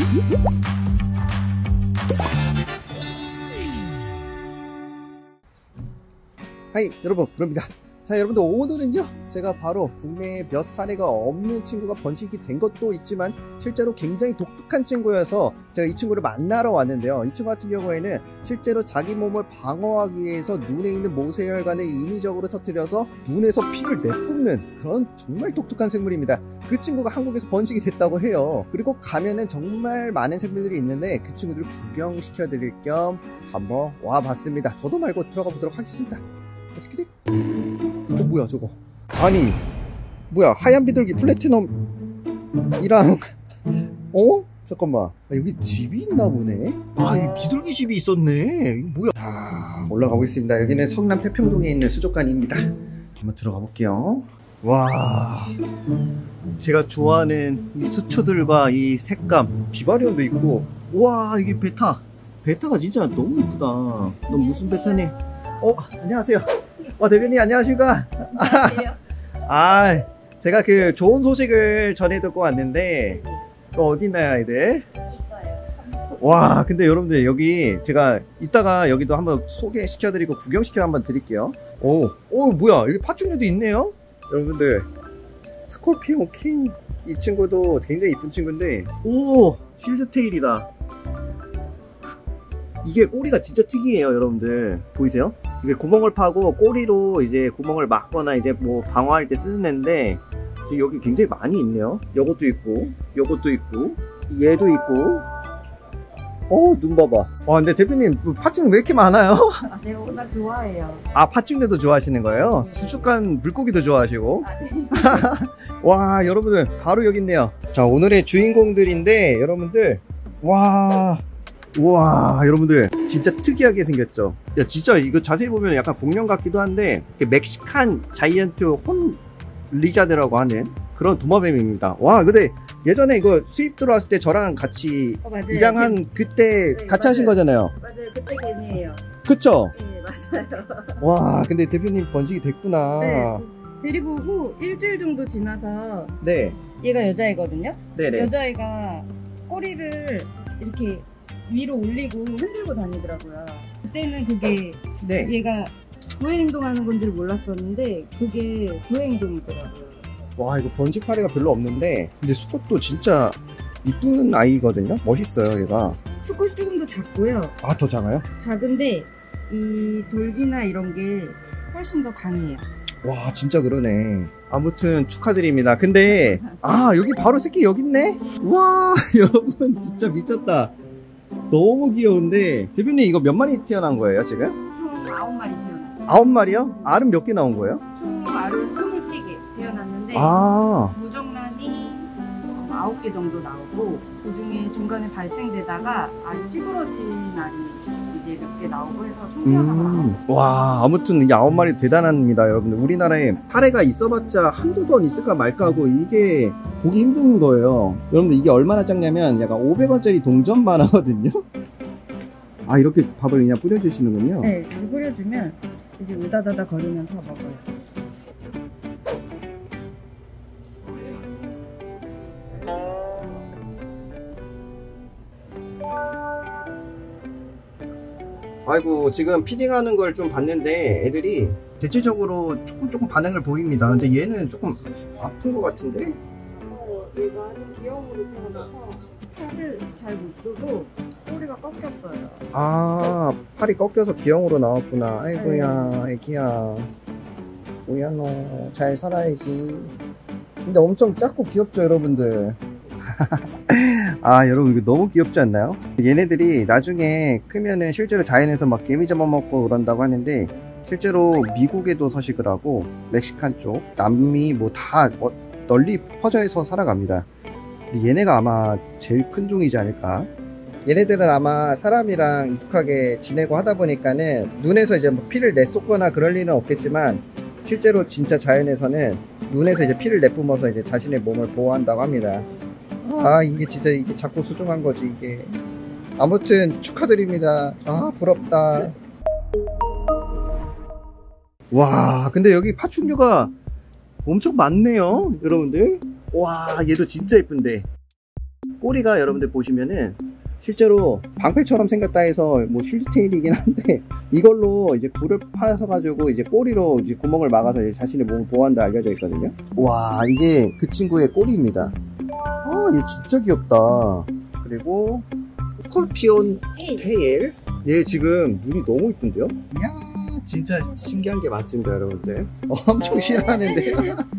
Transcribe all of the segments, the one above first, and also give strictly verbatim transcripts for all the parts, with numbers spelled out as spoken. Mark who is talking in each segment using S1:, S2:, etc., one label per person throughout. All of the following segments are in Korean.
S1: 하이 여러분, 부릅니다. 자 여러분들, 오늘은요 제가 바로 국내에 몇 사례가 없는 친구가 번식이 된 것도 있지만 실제로 굉장히 독특한 친구여서 제가 이 친구를 만나러 왔는데요. 이 친구 같은 경우에는 실제로 자기 몸을 방어하기 위해서 눈에 있는 모세혈관을 인위적으로 터뜨려서 눈에서 피를 내뿜는 그런 정말 독특한 생물입니다. 그 친구가 한국에서 번식이 됐다고 해요. 그리고 가면은 정말 많은 생물들이 있는데 그 친구들을 구경시켜 드릴 겸 한번 와봤습니다. 더도 말고 들어가 보도록 하겠습니다. 스키릿? 어 뭐야 저거? 아니 뭐야, 하얀 비둘기 플래티넘이랑 어? 잠깐만, 아, 여기 집이 있나 보네? 아, 이 비둘기 집이 있었네. 이거 뭐야? 자, 올라가 보겠습니다. 여기는 성남 태평동에 있는 수족관입니다. 한번 들어가 볼게요. 와, 제가 좋아하는 이 수초들과 이 색감, 비바리온도 있고. 와, 이게 베타 베타가 진짜 너무 이쁘다. 너 무슨 베타니? 어, 안녕하세요. 어, 대표님 안녕하십니까?
S2: 안녕하세요.
S1: 아, 제가 그 좋은 소식을 전해 듣고 왔는데 또 어디 있나요, 아이들?
S2: 있어요.
S1: 와, 근데 여러분들 여기 제가 이따가 여기도 한번 소개시켜드리고 구경시켜 한번 드릴게요. 오, 오 뭐야, 여기 파충류도 있네요. 여러분들, 스콜피온 킹, 이 친구도 굉장히 이쁜 친구인데, 오, 실드테일이다. 이게 꼬리가 진짜 특이해요. 여러분들 보이세요? 이게 구멍을 파고 꼬리로 이제 구멍을 막거나 이제 뭐 방어할 때 쓰는 애인데, 여기 굉장히 많이 있네요. 요것도 있고, 요것도 있고, 얘도 있고. 어, 눈 봐봐. 와, 근데 대표님 파충류 왜 이렇게 많아요?
S2: 아, 제가 워낙 좋아해요.
S1: 아, 파충류도 좋아하시는 거예요? 네. 수족관 물고기도 좋아하시고.
S2: 아, 네.
S1: 와, 여러분들 바로 여기 있네요. 자, 오늘의 주인공들인데 여러분들, 와, 우와, 여러분들 진짜 특이하게 생겼죠? 야, 진짜 이거 자세히 보면 약간 공룡 같기도 한데 멕시칸 자이언트 혼 리자드라고 하는 그런 도마뱀입니다. 와, 근데 예전에 이거 수입 들어왔을 때 저랑 같이
S2: 어, 맞아요.
S1: 입양한 그때
S2: 네,
S1: 같이
S2: 맞아요.
S1: 하신 거잖아요.
S2: 맞아요. 그때 걔네예요.
S1: 그쵸?
S2: 네, 맞아요.
S1: 와, 근데 대표님 번식이 됐구나.
S2: 네. 데리고 오고 일주일 정도 지나서
S1: 네.
S2: 얘가 여자애거든요.
S1: 네네.
S2: 여자애가 꼬리를 이렇게 위로 올리고 흔들고 다니더라고요. 그때는 그게
S1: 네.
S2: 얘가 구애 행동하는 건 줄 몰랐었는데 그게 구애 행동이더라고요.
S1: 와, 이거 번식 사례가 별로 없는데 근데 수컷도 진짜 이쁜 아이거든요. 멋있어요, 얘가.
S2: 수컷이 조금 더 작고요.
S1: 아, 더 작아요?
S2: 작은데 이 돌기나 이런 게 훨씬 더 강해요.
S1: 와, 진짜 그러네. 아무튼 축하드립니다. 근데 아, 여기 바로 새끼 여기 있네. 와, 여러분 진짜 미쳤다. 너무 귀여운데 대표님 이거 몇 마리 태어난 거예요 지금?
S2: 총 아홉 마리 태어났어요.
S1: 아홉 마리요? 알은 몇 개 나온 거예요?
S2: 총 알은 스물세 개 태어났는데
S1: 아,
S2: 무정란이 아홉 개 정도 나오고 그 중에 중간에 발생되다가 알이 찌그러진 알이 이제 몇 개 나오고 해서 총 태어난
S1: 음. 와, 아무튼 이게 아홉 마리 대단합니다. 여러분들 우리나라에 사례가 있어봤자 한두 번 있을까 말까 하고 이게 보기 힘든 거예요. 여러분들 이게 얼마나 작냐면 약간 오백 원짜리 동전만 하거든요. 아, 이렇게 밥을 그냥 뿌려주시는군요.
S2: 네, 이렇게 뿌려주면 이제 우다다다 거리면서 먹어요.
S1: 아이고, 지금 피딩하는 걸 좀 봤는데 애들이 대체적으로 조금 조금 반응을 보입니다. 근데 얘는 조금 아픈 것 같은데?
S2: 어, 얘가 기형으로 태어나서 팔을 잘 못 쓰고 꼬리가 꺾였어요.
S1: 아, 팔이 꺾여서 기형으로 나왔구나. 아이고야, 애기야. 뭐야 너, 잘 살아야지. 근데 엄청 작고 귀엽죠, 여러분들? 아, 여러분 이거 너무 귀엽지 않나요? 얘네들이 나중에 크면은 실제로 자연에서 막 개미 잡아먹고 그런다고 하는데 실제로 미국에도 서식을 하고 멕시칸 쪽, 남미 뭐 다 널리 퍼져서 살아갑니다. 근데 얘네가 아마 제일 큰 종이지 않을까? 얘네들은 아마 사람이랑 익숙하게 지내고 하다 보니까는 눈에서 이제 뭐 피를 내쏟거나 그럴 리는 없겠지만 실제로 진짜 자연에서는 눈에서 이제 피를 내뿜어서 이제 자신의 몸을 보호한다고 합니다. 아, 이게 진짜 이게 작고 소중한 거지 이게. 아무튼 축하드립니다. 아, 부럽다. 와, 근데 여기 파충류가 엄청 많네요, 여러분들. 와, 얘도 진짜 예쁜데. 꼬리가 여러분들 보시면은 실제로 방패처럼 생겼다 해서 뭐 쉴드테일이긴 한데 이걸로 이제 굴을 파서 가지고 이제 꼬리로 이제 구멍을 막아서 이제 자신의 몸을 보호한다 알려져 있거든요. 와, 이게 그 친구의 꼬리입니다. 아, 얘 진짜 귀엽다. 그리고 스콜피온 테일. 얘 지금 눈이 너무 이쁜데요? 이야, 진짜 신기한 게 많습니다, 여러분들. 엄청 싫어하는데요.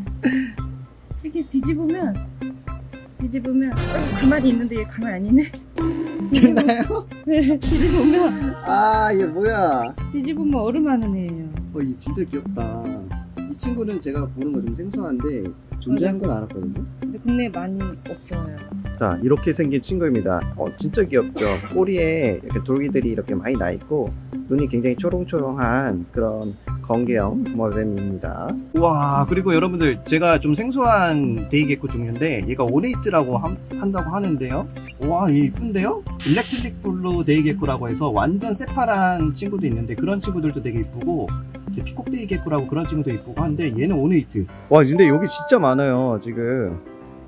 S2: 이렇게 뒤집으면 뒤집으면 어, 가만히 있는데 얘 가만히 안 있네.
S1: 됐나요?
S2: 네, 뒤집으면
S1: 아, 얘 뭐야?
S2: 뒤집으면 얼음하는 애예요.
S1: 어, 얘 진짜 귀엽다. 이 친구는 제가 보는 거 좀 생소한데 존재한 건 알았거든요.
S2: 근데 국내에 많이 없어요.
S1: 자, 이렇게 생긴 친구입니다. 어, 진짜 귀엽죠? 꼬리에 이렇게 돌기들이 이렇게 많이 나 있고 눈이 굉장히 초롱초롱한 그런 건개형 도마뱀입니다. 와, 그리고 여러분들 제가 좀 생소한 데이게코 종류인데 얘가 오네이트라고 함, 한다고 하는데요. 와, 얘 이쁜데요? 일렉트릭 블루 데이게코라고 해서 완전 새파란 친구도 있는데 그런 친구들도 되게 이쁘고 피콕 데이게코라고 그런 친구도 이쁘고 한데 얘는 오네이트. 와, 근데 여기 진짜 많아요 지금.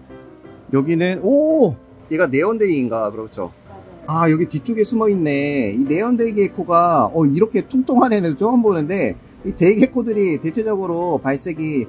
S1: 여기는 오! 얘가 네온데이인가 그렇죠?
S2: 맞아요.
S1: 아, 여기 뒤쪽에 숨어있네. 이 네온데이 게코가 어, 이렇게 뚱뚱한 애는 처음 보는데 이 데이게코들이 대체적으로 발색이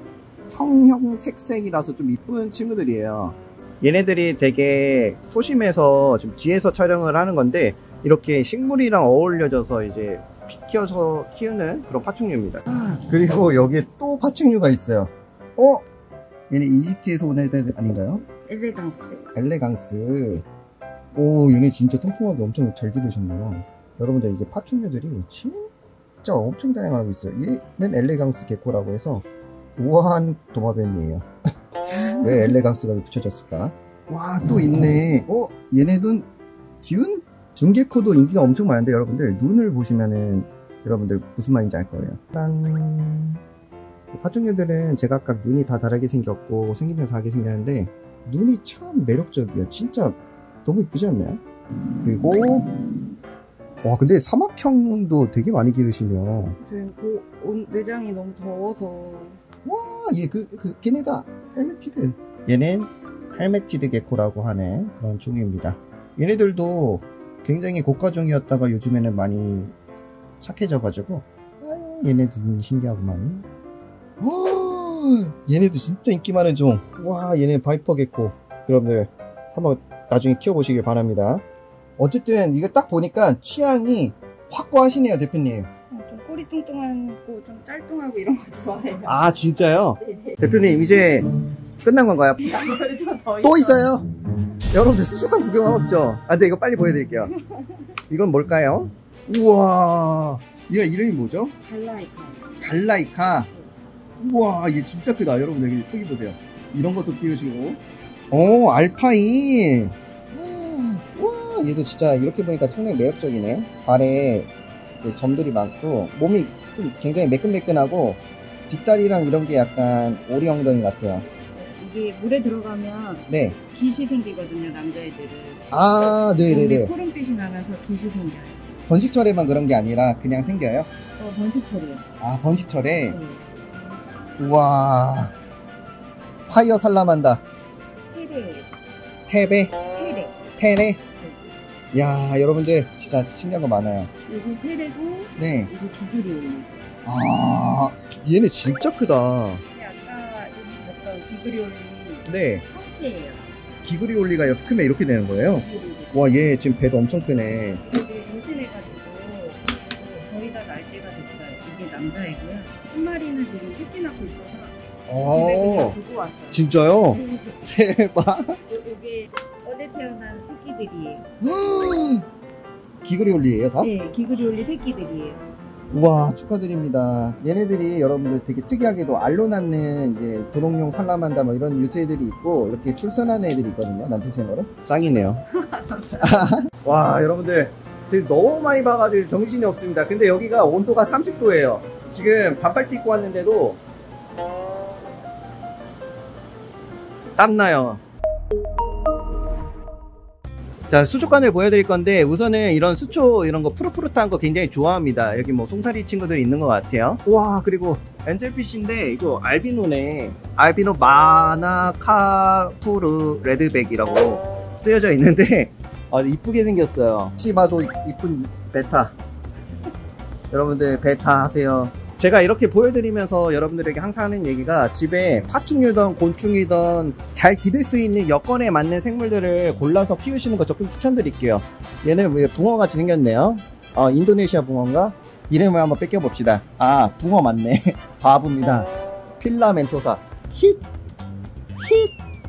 S1: 형형색색이라서 좀 이쁜 친구들이에요. 얘네들이 되게 소심해서 지금 뒤에서 촬영을 하는 건데 이렇게 식물이랑 어울려져서 이제 키워서 키우는 그런 파충류입니다. 그리고 여기에 또 파충류가 있어요. 어? 얘네 이집트에서 온 애들 아닌가요?
S2: 엘레강스.
S1: 엘레강스. 오, 얘네 진짜 통통하게 엄청 잘 기르셨네요. 여러분들 이게 파충류들이 진짜 엄청 다양하게 있어요. 얘는 엘레강스 게코라고 해서 우아한 도마뱀이에요. 왜 엘레강스가 붙여졌을까? 와, 또 있네. 어? 얘네는 듀운? 중게코도 인기가 엄청 많은데 여러분들 눈을 보시면은 여러분들 무슨 말인지 알 거예요. 짠. 파충류들은 제각각 눈이 다 다르게 생겼고 생김새가 다르게 생겼는데 눈이 참 매력적이에요. 진짜 너무 이쁘지 않나요? 그리고 와, 근데 사막형도 되게 많이 기르시네요.
S2: 저희 그 온- 매장이 너무 더워서.
S1: 와, 얘 그 그 걔네다 헬메티드. 얘는 헬메티드 게코라고 하는 그런 종입니다. 얘네들도 굉장히 고가종이었다가 요즘에는 많이 착해져가지고 아유, 얘네도 신기하구만. 오, 얘네도 진짜 인기 많은 종. 와, 얘네 바이퍼 게코. 여러분들 한번 나중에 키워보시길 바랍니다. 어쨌든 이거 딱 보니까 취향이 확고하시네요, 대표님.
S2: 어, 좀 꼬리 뚱뚱하고 좀 짤뚱하고 이런 거 좋아해요.
S1: 아, 진짜요?
S2: 네네.
S1: 대표님 이제 끝난 건가요?
S2: 더
S1: 또 있어요? 여러분들 수족관 구경하셨죠? 아, 근데 이거 빨리 보여드릴게요. 이건 뭘까요? 우와, 얘가 이름이 뭐죠?
S2: 갈라이카.
S1: 갈라이카. 우와, 얘 진짜 크다. 여러분들 여기 크기 보세요. 이런 것도 키우시고. 오, 알파인. 와, 얘도 진짜 이렇게 보니까 상당히 매력적이네. 발에 이제 점들이 많고 몸이 좀 굉장히 매끈매끈하고 뒷다리랑 이런 게 약간 오리 엉덩이 같아요.
S2: 이게 물에 들어가면
S1: 네.
S2: 깃이 생기거든요, 남자애들은.
S1: 아, 네네네.
S2: 푸른빛이 나면서 깃이 생겨요.
S1: 번식철에만 그런 게 아니라 그냥 생겨요?
S2: 어, 번식철이에요.
S1: 아, 번식철에?
S2: 네.
S1: 우와, 파이어 살라만다.
S2: 테레.
S1: 테베,
S2: 테레.
S1: 테레. 야, 여러분들 진짜 신기한 거 많아요.
S2: 여기 테레고,
S1: 네.
S2: 여기 기그리올리.
S1: 아, 얘네 진짜 크다.
S2: 이게 아까 여기 봤던 기그리올리
S1: 네.
S2: 성체예요.
S1: 기그리올리가 이렇게 크면 이렇게 되는 거예요?
S2: 기그리올리.
S1: 와, 얘 지금 배도 엄청 크네.
S2: 이제 임신해가지고 거의 다 날 때가 됐어요. 이게 남자애고요. 한 마리는 지금 새끼 낳고 있어서 집에 그냥
S1: 아,
S2: 두고 왔어요.
S1: 진짜요? 대박.
S2: 이게 어제 태어난 새끼들이에요.
S1: 기그리올리예요, 다?
S2: 네, 기그리올리 새끼들이에요.
S1: 우와, 축하드립니다. 얘네들이 여러분들 되게 특이하게도 알로 낳는 이제 도롱뇽 살라만다 뭐 이런 유태들이 있고 이렇게 출산하는 애들이 있거든요, 난태생으로. 짱이네요. 와, 여러분들 지금 너무 많이 봐가지고 정신이 없습니다. 근데 여기가 온도가 삼십 도예요 지금 반팔티 입고 왔는데도 땀나요. 자, 수족관을 보여드릴 건데 우선은 이런 수초 이런 거 푸릇푸릇한 거 굉장히 좋아합니다. 여기 뭐 송사리 친구들이 있는 것 같아요. 와, 그리고 엔젤피쉬인데 이거 알비노네. 알비노 마나카푸르 레드백이라고 쓰여져 있는데 아, 이쁘게 생겼어요. 혹시 봐도 이쁜 베타. 여러분들 베타 하세요. 제가 이렇게 보여드리면서 여러분들에게 항상 하는 얘기가 집에 파충류든 곤충이든 잘 기를 수 있는 여건에 맞는 생물들을 골라서 키우시는 거 적극 추천드릴게요. 얘는 왜 붕어같이 생겼네요. 어, 인도네시아 붕어인가? 이름을 한번 뺏겨봅시다. 아, 붕어 맞네. 바보입니다. 필라멘토사. 힛! 힛!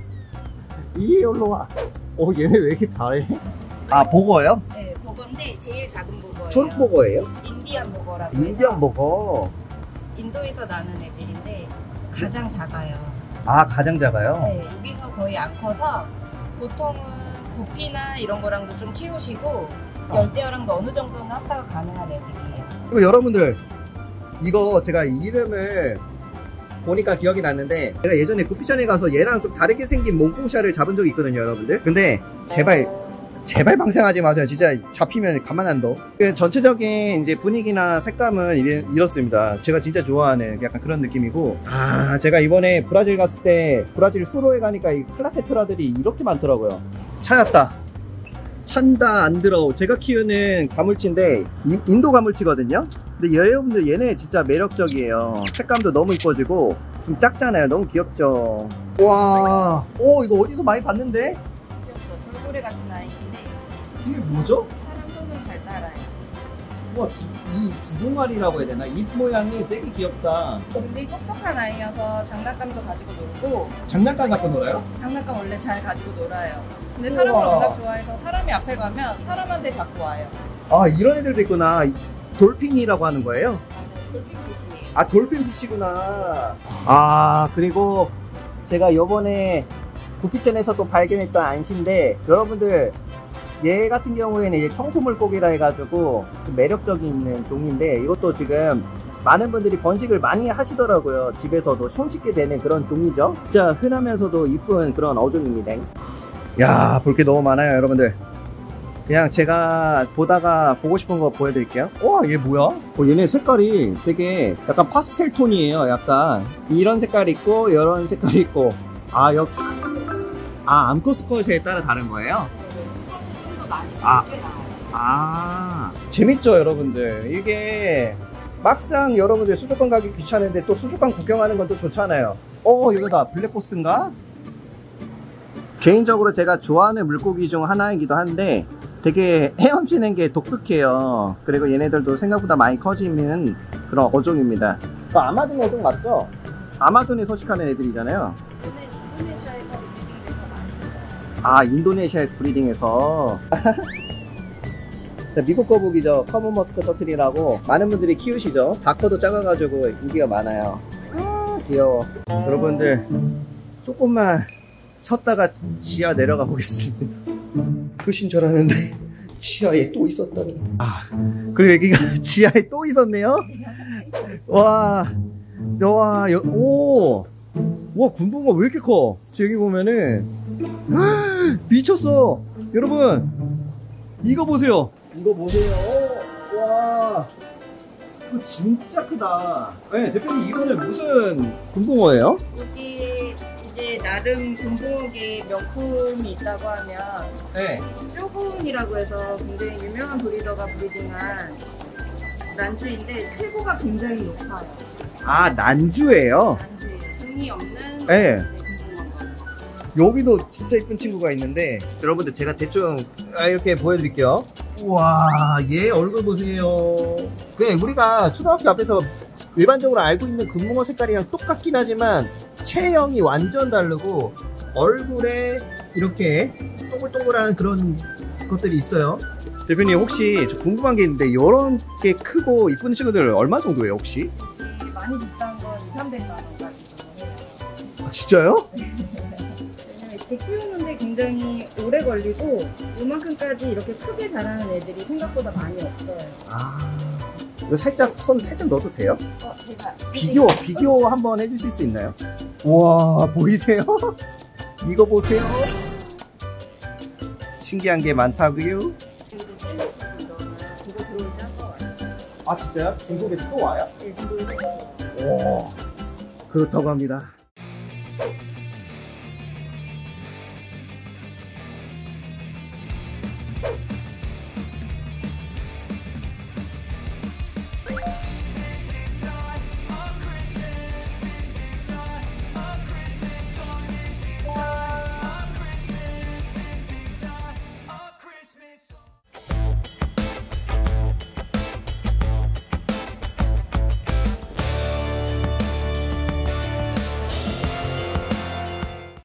S1: 이 올라와. 오, 얘네 왜 이렇게 잘해? 아, 보거예요?
S2: 네, 보거인데 제일 작은 보거예요.
S1: 초록보거예요?
S2: 인디안 보거라고.
S1: 인디안 보거.
S2: 인도에서 나는 애들인데 가장 작아요.
S1: 아, 가장 작아요?
S2: 네, 여기서 거의 안 커서 보통은 구피나 이런 거랑도 좀 키우시고 열대어랑도 어느 정도는 합사가 가능한 애들이에요.
S1: 그리고 여러분들 이거 제가 이름을 보니까 기억이 났는데 제가 예전에 구피션에 가서 얘랑 좀 다르게 생긴 몽콩샤를 잡은 적이 있거든요, 여러분들. 근데 제발 제발 방생하지 마세요. 진짜 잡히면 가만 안 둬. 전체적인 이제 분위기나 색감은 이래, 이렇습니다. 제가 진짜 좋아하는 약간 그런 느낌이고, 아, 제가 이번에 브라질 갔을 때 브라질 수로에 가니까 이 플라테트라들이 이렇게 많더라고요. 찾았다. 찬다 안 들어. 제가 키우는 가물치인데 이, 인도 가물치거든요. 근데 여러분들 얘네 진짜 매력적이에요. 색감도 너무 이뻐지고 좀 작잖아요. 너무 귀엽죠. 와, 오, 이거 어디서 많이 봤는데?
S2: 귀엽죠. 돌고래 같은 아이인데
S1: 이게 뭐죠?
S2: 사람 손을 잘 따라요.
S1: 와, 두, 이 주둥아리라고 해야 되나? 잎 모양이 되게 귀엽다.
S2: 굉장히 똑똑한 아이여서 장난감도 가지고 놀고,
S1: 장난감 갖고 놀아요?
S2: 장난감 원래 잘 가지고 놀아요. 근데
S1: 우와.
S2: 사람을 워낙 좋아해서 사람이 앞에 가면 사람한테 자꾸 와요.
S1: 아, 이런 애들도 있구나. 돌핀이라고 하는 거예요?
S2: 맞아요. 돌핀빛이에요.
S1: 아, 돌핀빛이구나. 아, 그리고 제가 요번에 구피전에서도 발견했던 안시인데, 여러분들 얘 같은 경우에는 이제 청소물고기라 해가지고 좀 매력적인 있는 종인데, 이것도 지금 많은 분들이 번식을 많이 하시더라고요. 집에서도 손쉽게 되는 그런 종이죠. 진짜 흔하면서도 이쁜 그런 어종입니다. 야, 볼 게 너무 많아요, 여러분들. 그냥 제가 보다가 보고 싶은 거 보여드릴게요. 와, 얘 뭐야? 어, 얘네 색깔이 되게 약간 파스텔 톤이에요. 약간 이런 색깔이 있고 이런 색깔이 있고. 아, 역 아, 암컷스컷에 따라 다른 거예요?
S2: 좀 더 많이
S1: 아.
S2: 꽤 나와요.
S1: 아, 재밌죠, 여러분들. 이게 막상 여러분들 수족관 가기 귀찮은데 또 수족관 구경하는 건 또 좋잖아요. 어, 이거다. 블랙코스인가? 개인적으로 제가 좋아하는 물고기 중 하나이기도 한데 되게 헤엄치는 게 독특해요. 그리고 얘네들도 생각보다 많이 커지는 그런 어종입니다. 그 아마존 어종 맞죠? 아마존에 서식하는 애들이잖아요.
S2: 근데 인도네시아에서 브리딩돼서 많이 있어요.
S1: 아, 인도네시아에서 브리딩해서. 미국 거북이죠. 커먼 머스크 터틀이라고 많은 분들이 키우시죠. 다 커도 작아가지고 인기가 많아요. 아, 귀여워. 여러분들 조금만 쉬었다가 지하 내려가 보겠습니다. 끝인 줄 알았는데 지하에 또 있었더니. 아, 그리고 여기가 지하에 또 있었네요. 와, 와, 여, 오, 와, 군붕어 왜 이렇게 커? 여기 보면은 미쳤어. 여러분 이거 보세요. 이거 보세요. 와, 이거 진짜 크다. 네, 대표님 이거는 무슨 군붕어예요?
S2: 여기 이제 나름 군붕어계 명품이 있다고 하면
S1: 네.
S2: 쇼군이라고 해서 굉장히 유명한 브리더가 브리딩한 난주인데 최고가 굉장히 높아요.
S1: 아, 난주예요?
S2: 난주예요. 등이 없는
S1: 네.
S2: 군붕어.
S1: 여기도 진짜 이쁜 친구가 있는데 여러분들 제가 대충 이렇게 보여드릴게요. 우와, 얘 얼굴 보세요. 그냥 우리가 초등학교 앞에서 일반적으로 알고 있는 금붕어 색깔이랑 똑같긴 하지만 체형이 완전 다르고 얼굴에 이렇게 동글동글한 그런 것들이 있어요. 대표님 혹시 저 궁금한 게 있는데 이런 게 크고 이쁜 친구들 얼마 정도예요 혹시?
S2: 이게 많이 비싼 건 이삼백만 원까지 해요.
S1: 아, 진짜요?
S2: 왜냐면 이렇게 키우는데 굉장히 오래 걸리고 이만큼까지 이렇게 크게 자라는 애들이 생각보다 많이 없어요.
S1: 아, 이거 살짝 손 살짝 넣어도 돼요?
S2: 어, 제가
S1: 비교 비교 한번 해주실 수 있나요? 우와, 보이세요? 이거 보세요. 신기한 게 많다고요? 아, 진짜요? 중국에서 또 와요?
S2: 네, 중국에서.
S1: 오, 그렇다고 합니다.